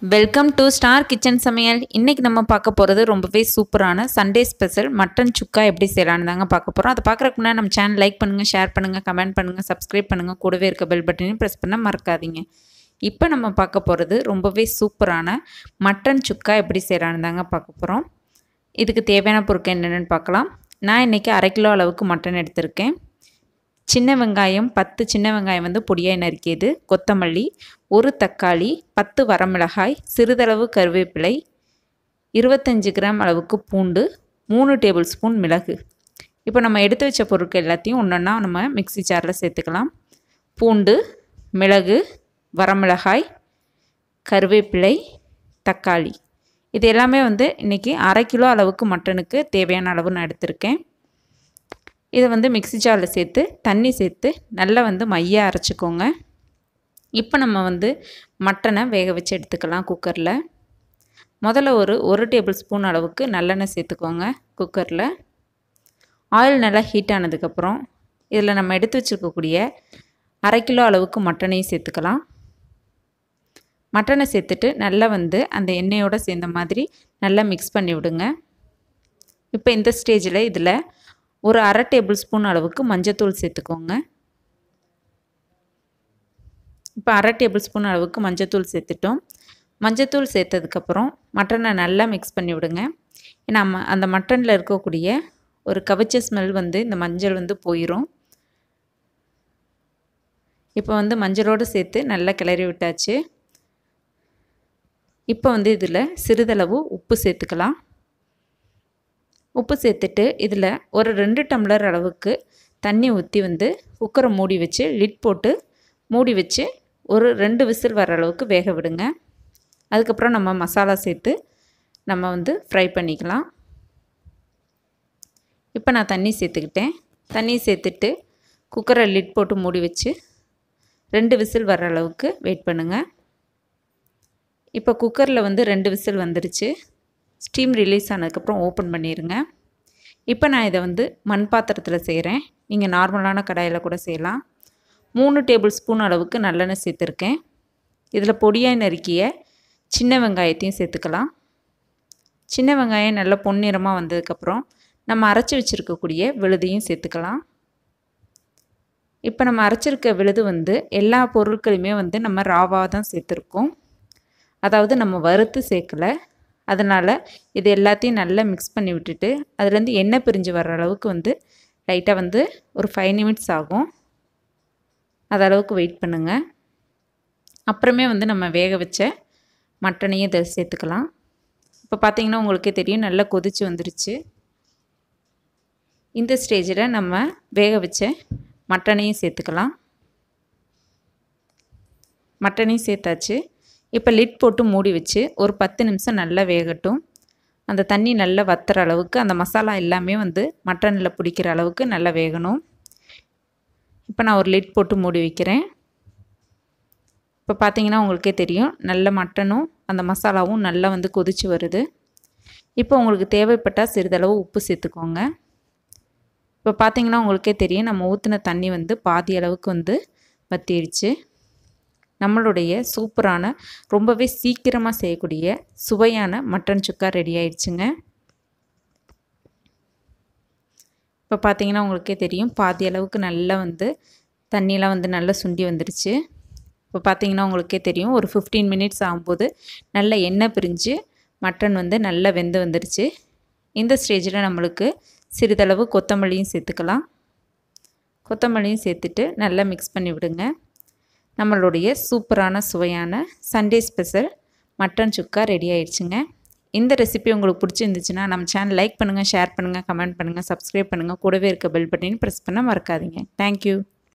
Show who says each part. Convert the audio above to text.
Speaker 1: Welcome to star kitchen சமையல். இன்றைக்கி நம்ம பார்க்க போகிறது ரொம்பவே சூப்பரான சண்டே ஸ்பெஷல் மட்டன் சுக்கா எப்படி செய்யலான்னு தாங்க பார்க்க போகிறோம். அதை பார்க்குறதுக்கு முன்னாடி நம்ம சேனல் லைக் பண்ணுங்கள், ஷேர் பண்ணுங்கள், கமெண்ட் பண்ணுங்கள், சப்ஸ்கிரைப் பண்ணுங்கள், கூடவே இருக்க பெல் பட்டனையும் ப்ரெஸ் பண்ண மறக்காதீங்க. இப்போ நம்ம பார்க்க போகிறது ரொம்பவே சூப்பரான மட்டன் சுக்கா எப்படி செய்யலான்னு தாங்க பார்க்க போகிறோம். இதுக்கு தேவையான பொருட்கள் என்னென்னு பார்க்கலாம். நான் இன்றைக்கி 1/2 கிலோ அளவுக்கு மட்டன் எடுத்திருக்கேன். சின்ன வெங்காயம் 10 சின்ன வெங்காயம் வந்து பொடியாக நறுக்கியது, கொத்தமல்லி, 1 தக்காளி, 10 வரமிளகாய், சிறிதளவு கருவேப்பிலை, 25 கிராம் அளவுக்கு பூண்டு, 3 டேபிள் ஸ்பூன் மிளகு. இப்போ நம்ம எடுத்து வச்ச பொருட்கள் எல்லாத்தையும் ஒன்றொன்னா நம்ம மிக்ஸி ஜாரில் சேர்த்துக்கலாம். பூண்டு, மிளகு, வரமிளகாய், கருவேப்பிலை, தக்காளி, இது எல்லாமே வந்து இன்றைக்கி 1/2 கிலோ அளவுக்கு மட்டனுக்கு தேவையான அளவு நான் எடுத்திருக்கேன். இதை வந்து மிக்ஸி ஜாரில் சேர்த்து தண்ணி சேர்த்து நல்லா வந்து மையாக அரைச்சிக்கோங்க. இப்போ நம்ம வந்து மட்டனை வேக வச்சு எடுத்துக்கலாம். குக்கரில் முதல்ல ஒரு டேபிள் ஸ்பூன் அளவுக்கு நல்லெண்ணெய் சேர்த்துக்கோங்க. குக்கரில் ஆயில் நல்லா ஹீட் ஆனதுக்கப்புறம் இதில் நம்ம எடுத்து வச்சுருக்கக்கூடிய 1/2 கிலோ அளவுக்கு மட்டனையும் சேர்த்துக்கலாம். மட்டனை சேர்த்துட்டு நல்லா வந்து அந்த எண்ணெயோடு சேர்ந்த மாதிரி நல்லா மிக்ஸ் பண்ணி விடுங்க. இப்போ இந்த ஸ்டேஜில் இதில் 1/2 டேபிள் ஸ்பூன் அளவுக்கு மஞ்சத்தூள் சேர்த்துக்கோங்க. இப்போ 1/2 டேபிள் ஸ்பூன் அளவுக்கு மஞ்சத்தூள் சேர்த்துட்டோம். மஞ்சத்தூள் சேர்த்ததுக்கப்புறம் மட்டனை நல்லா மிக்ஸ் பண்ணி விடுங்க. ஏன்னா அந்த மட்டனில் இருக்கக்கூடிய ஒரு கவிச்ச ஸ்மெல் வந்து இந்த மஞ்சள் வந்து போயிடும். இப்போ வந்து மஞ்சளோடு சேர்த்து நல்லா கிளறி விட்டாச்சு. இப்போ வந்து இதில் சிறிதளவு உப்பு சேர்த்துக்கலாம். உப்பு சேர்த்துட்டு இதில் ஒரு 2 டம்ளர் அளவுக்கு தண்ணி ஊற்றி வந்து குக்கரை மூடி வச்சு லிட் போட்டு மூடி வச்சு ஒரு 2 விசில் வர அளவுக்கு வேக விடுங்க. அதுக்கப்புறம் நம்ம மசாலா சேர்த்து நம்ம வந்து ஃப்ரை பண்ணிக்கலாம். இப்போ நான் தண்ணி சேர்த்துக்கிட்டேன். தண்ணி சேர்த்துட்டு குக்கரை லிட் போட்டு மூடி வச்சு 2 விசில் வர அளவுக்கு வெயிட் பண்ணுங்கள். இப்போ குக்கரில் வந்து 2 விசில் வந்துருச்சு. ஸ்டீம் ரிலீஸ் ஆனதுக்கப்புறம் ஓப்பன் பண்ணிடுங்க. இப்போ நான் இதை வந்து மண் பாத்திரத்தில் செய்கிறேன். நீங்கள் நார்மலான கடாயில் கூட செய்யலாம். 3 டேபிள் ஸ்பூன் அளவுக்கு நல்லெண்ணெய் சேர்த்துருக்கேன். இதில் பொடியாக நறுக்கிய சின்ன வெங்காயத்தையும் சேர்த்துக்கலாம். சின்ன வெங்காயம் நல்லா பொன்னிறமாக வந்ததுக்கப்புறம் நம்ம அரைச்சி வச்சுருக்கக்கூடிய விழுதையும் சேர்த்துக்கலாம். இப்போ நம்ம அரைச்சிருக்க விழுது வந்து எல்லா பொருட்களையுமே வந்து நம்ம ராவாக தான் சேர்த்துருக்கோம். அதாவது நம்ம வறுத்து சேர்க்கலை. அதனால் இது எல்லாத்தையும் நல்லா மிக்ஸ் பண்ணி விட்டுட்டு அதுலேருந்து எண்ணெய் பிரிஞ்சு வர்ற அளவுக்கு வந்து லைட்டாக வந்து ஒரு 5 நிமிட்ஸ் ஆகும். அது அளவுக்கு வெயிட் பண்ணுங்கள். அப்புறமே வந்து நம்ம வேக வச்ச மட்டனையும் இதை சேர்த்துக்கலாம். இப்போ பார்த்திங்கன்னா உங்களுக்கே தெரியும் நல்லா கொதிச்சு வந்துருச்சு. இந்த ஸ்டேஜில் நம்ம வேக வச்ச மட்டனையும் சேர்த்துக்கலாம். மட்டனையும் சேர்த்தாச்சு. இப்போ லிட் போட்டு மூடி வச்சு ஒரு 10 நிமிஷம் நல்லா வேகட்டும். அந்த தண்ணி நல்லா வத்துற அளவுக்கு அந்த மசாலா எல்லாமே வந்து மட்டனில் பிடிக்கிற அளவுக்கு நல்லா வேகணும். இப்போ நான் ஒரு லிட் போட்டு மூடி வைக்கிறேன். இப்போ பார்த்தீங்கன்னா உங்களுக்கே தெரியும் நல்ல மட்டனும் அந்த மசாலாவும் நல்லா வந்து கொதிச்சு வருது. இப்போ உங்களுக்கு தேவைப்பட்டால் சிறிதளவு உப்பு சேர்த்துக்கோங்க. இப்போ பார்த்தீங்கன்னா உங்களுக்கே தெரியும் நம்ம ஊற்றின தண்ணி வந்து பாதி அளவுக்கு வந்து வத்திடுச்சு. நம்மளுடைய சூப்பரான ரொம்பவே சீக்கிரமாக செய்யக்கூடிய சுவையான மட்டன் சுக்கா ரெடி ஆயிடுச்சுங்க. இப்போ பார்த்தீங்கன்னா உங்களுக்கே தெரியும் பாதி அளவுக்கு நல்லா வந்து தண்ணியெலாம் வந்து நல்லா சுண்டி வந்துடுச்சு. இப்போ பார்த்தீங்கன்னா உங்களுக்கே தெரியும் ஒரு 15 மினிட்ஸ் ஆகும்போது நல்லா எண்ணெய் பிரிஞ்சு மட்டன் வந்து நல்லா வெந்து வந்துடுச்சு. இந்த ஸ்டேஜில் நம்மளுக்கு சிறிதளவு கொத்தமல்லியும் சேர்த்துக்கலாம். கொத்தமல்லியும் சேர்த்துட்டு நல்லா மிக்ஸ் பண்ணி விடுங்க. நம்மளுடைய சூப்பரான சுவையான Sunday special mutton chukka ready ஆயிடுச்சுங்க. இந்த ரெசிபி உங்களுக்கு பிடிச்சிருந்துச்சுன்னா நம்ம சேனல் லைக் பண்ணுங்கள், ஷேர் பண்ணுங்கள், கமெண்ட் பண்ணுங்கள், சப்ஸ்கிரைப் பண்ணுங்கள், கூடவே இருக்க பெல் பட்டனையும் ப்ரெஸ் பண்ண மறக்காதீங்க. தேங்க்யூ.